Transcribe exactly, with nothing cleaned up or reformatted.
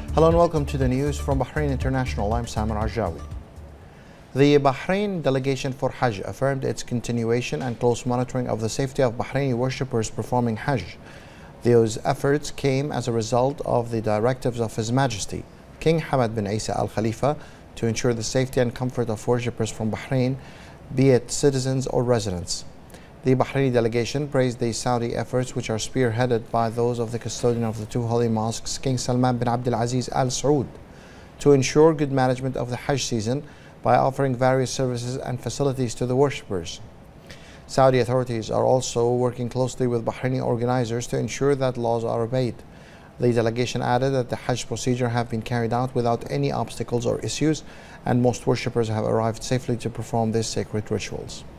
Hello and welcome to the news from Bahrain International. I'm Samar Ajawi. The Bahrain delegation for Hajj affirmed its continuation and close monitoring of the safety of Bahraini worshippers performing Hajj. Those efforts came as a result of the directives of His Majesty, King Hamad bin Isa Al Khalifa, to ensure the safety and comfort of worshippers from Bahrain, be it citizens or residents. The Bahraini delegation praised the Saudi efforts, which are spearheaded by those of the custodian of the two holy mosques, King Salman bin Abdul Aziz Al Saud, to ensure good management of the Hajj season by offering various services and facilities to the worshippers. Saudi authorities are also working closely with Bahraini organizers to ensure that laws are obeyed. The delegation added that the Hajj procedure have been carried out without any obstacles or issues, and most worshippers have arrived safely to perform these sacred rituals.